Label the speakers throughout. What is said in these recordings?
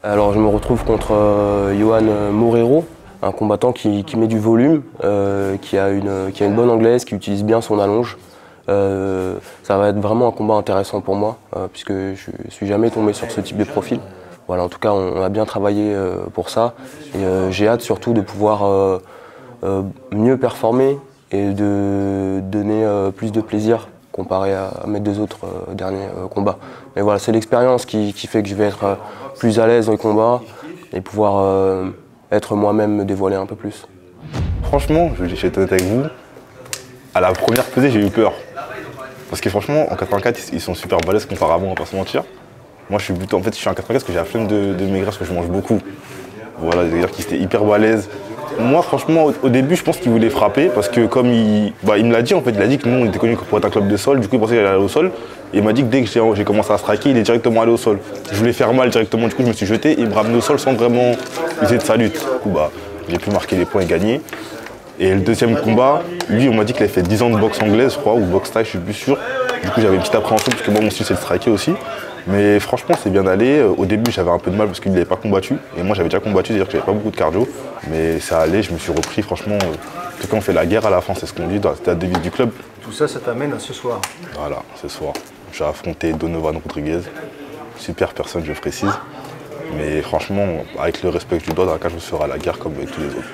Speaker 1: Alors je me retrouve contre Yohan Moreiro, un combattant qui met du volume, qui a une bonne anglaise, qui utilise bien son allonge. Ça va être vraiment un combat intéressant pour moi, puisque je ne suis jamais tombé sur ce type de profil. Voilà, en tout cas, on a bien travaillé pour ça. Et j'ai hâte surtout de pouvoir mieux performer et de donner plus de plaisir comparé à mes deux autres derniers combats. Mais voilà, c'est l'expérience qui fait que je vais être plus à l'aise dans les combats et pouvoir être moi-même, me dévoiler un peu plus.
Speaker 2: Franchement, je vais être honnête avec vous, à la première pesée, j'ai eu peur. Parce que franchement, en 84, ils sont super balèzes comparé à moi, on va pas se mentir. Moi, je suis plutôt, en fait, je suis en 84 parce que j'ai la flemme de maigrir parce que je mange beaucoup. Voilà, c'est-à-dire qu'ils étaient hyper balèzes. Moi, franchement, au début, je pense qu'il voulait frapper parce que comme il me l'a dit, en fait, il a dit que nous, on était connus pour être un club de sol. Du coup, il pensait qu'il allait aller au sol. Et il m'a dit que dès que j'ai commencé à striker, il est directement allé au sol. Je voulais faire mal directement, du coup, je me suis jeté et il me ramenait au sol sans vraiment essayer de sa lutte. Du coup, j'ai pu marquer les points et gagner. Et le deuxième combat, lui, on m'a dit qu'il avait fait 10 ans de boxe anglaise, je crois, ou boxe thaï, je suis plus sûr. Du coup, j'avais une petite appréhension parce que moi, mon style, c'est de striker aussi. Mais franchement, c'est bien allé. Au début, j'avais un peu de mal parce qu'il n'avait pas combattu. Et moi, j'avais déjà combattu, c'est-à-dire que j'avais pas beaucoup de cardio. Mais ça allait, je me suis repris, franchement. En tout cas, on fait la guerre à la fin, c'est ce qu'on dit, c'était la devise du club.
Speaker 3: Tout ça, ça t'amène à ce soir.
Speaker 2: Voilà, ce soir. J'ai affronté Donovan Rodriguez. Super personne, je précise. Mais franchement, avec le respect que je lui dois, dans la cage, je ferai la guerre comme avec tous les autres.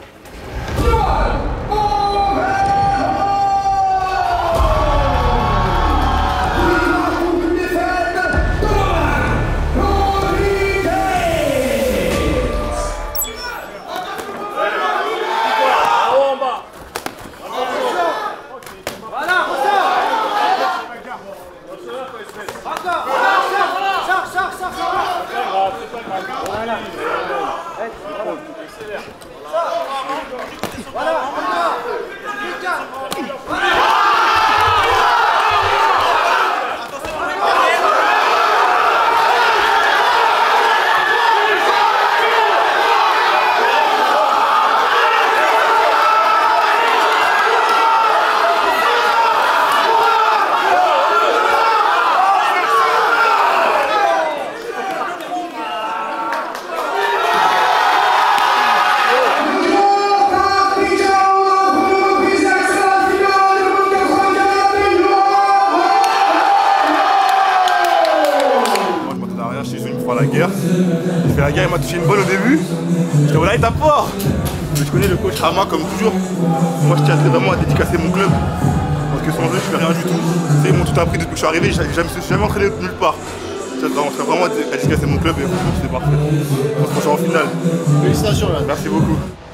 Speaker 4: La guerre. J'ai fait la guerre, il m'a touché une balle au début. Je dis voilà, il tape fort. Mais je connais le coach Rama comme toujours. Moi je tiens vraiment à dédicacer mon club. Parce que sans eux je fais rien du tout. Ils m'ont tout appris depuis que je suis arrivé, je ne me suis jamais entraîné nulle part. Je tiens vraiment à dédicacer mon club et franchement c'est parfait. On se retrouve en finale.
Speaker 3: Félicitations là.
Speaker 4: Merci beaucoup.